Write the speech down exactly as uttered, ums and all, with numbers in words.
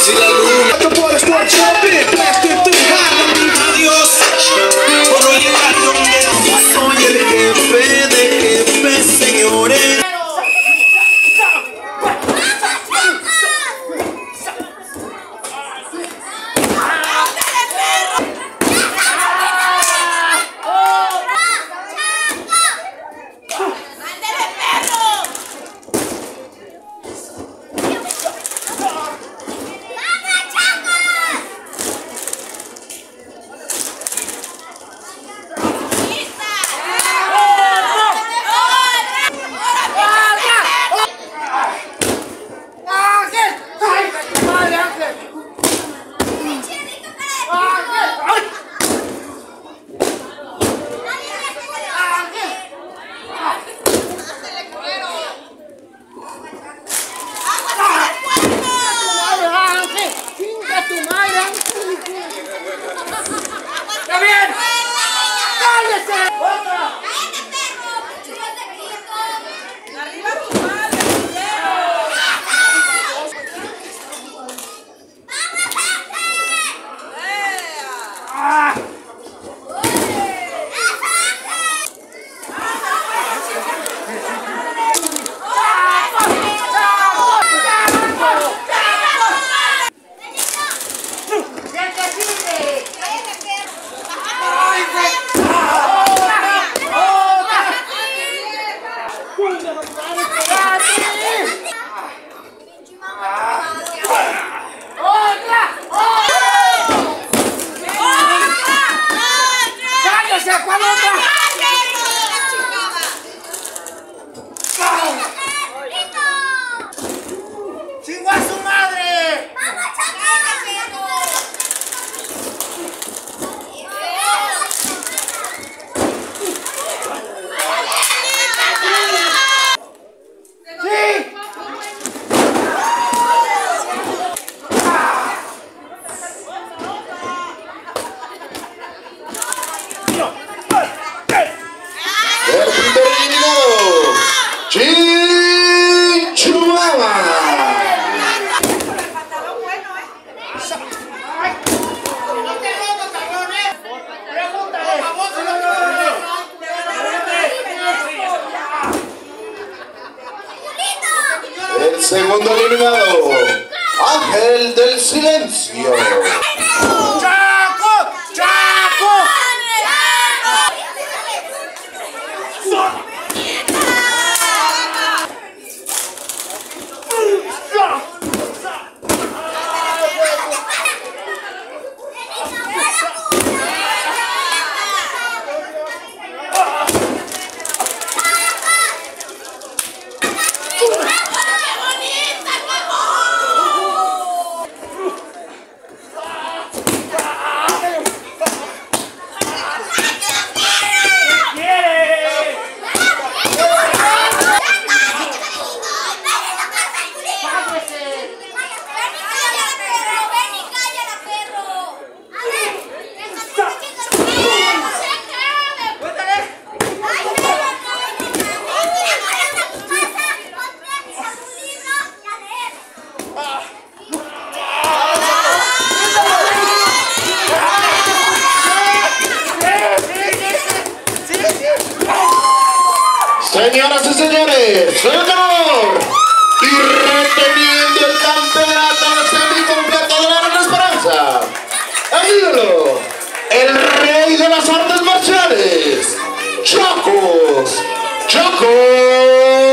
Si la luna te puedes estar jumping, blasting through Harlem. Adiós, por no llegar donde soy el jefe de jefes, señores. Chinchumama. El segundo eliminado, Ángel del Silencio. ¡Chacos! ¡Chacos! Señoras y señores, el ganador y reteniendo el campeonato semicompleto de la Gran Esperanza, el ídolo, el rey de las artes marciales, Chacos, Chacos.